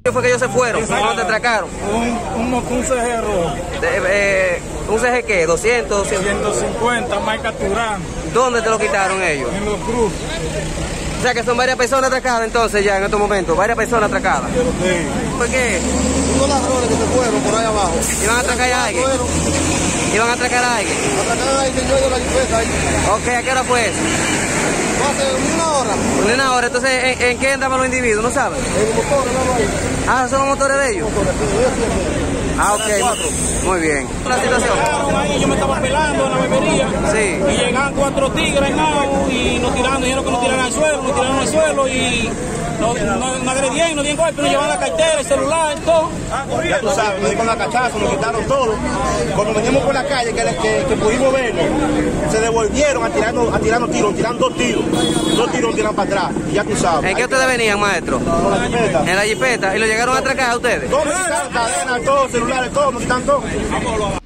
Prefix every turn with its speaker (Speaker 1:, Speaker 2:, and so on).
Speaker 1: ¿Qué fue que ellos se fueron? ¿Cuándo te atracaron?
Speaker 2: Un CG rojo.
Speaker 1: ¿Un CG qué? ¿200?
Speaker 2: 150, marca Turán.
Speaker 1: ¿Dónde te lo quitaron ellos?
Speaker 2: En los cruces.
Speaker 1: O sea que son varias personas atracadas entonces ya en estos momentos, varias personas atracadas.
Speaker 2: Sí.
Speaker 1: ¿Por qué?
Speaker 3: Unos ladrones que se fueron por ahí abajo.
Speaker 1: ¿Iban a atracar a alguien? ¿Iban a atracar a alguien?
Speaker 3: Atracaron al señor de la jipeta ahí.
Speaker 1: Ok, ¿a qué hora fue eso?
Speaker 3: Hace una hora.
Speaker 1: Una hora, entonces ¿en qué andaban los individuos? ¿No saben?
Speaker 3: En los motores, nada ahí.
Speaker 1: Ah, son los motores de ellos. Ah, ok, muy bien. ¿La situación?
Speaker 2: Ahí yo me estaba pelando en la bebería.
Speaker 1: Sí.
Speaker 2: Y llegaban 4 tigres y nos tiraron, dijeron que nos tiraran al suelo, nos tiraron al suelo y nos agredían, nos dieron golpe, nos llevaban la cartera, el celular, todo.
Speaker 4: Ya tú sabes, nos dieron la cachazo, nos quitaron todo. Cuando veníamos por la calle, que pudimos verlo, se devolvieron a tirarnos tiros, tiran 2 tiros. 2 tiros tiran para atrás, ya tú sabes.
Speaker 1: ¿En qué ustedes venían, maestro?
Speaker 4: Con la jipeta.
Speaker 1: En la jipeta. ¿Y lo llegaron a atracar a ustedes?
Speaker 4: Todos me quitaron cadenas, todos, celulares, todos, nos quitan todo.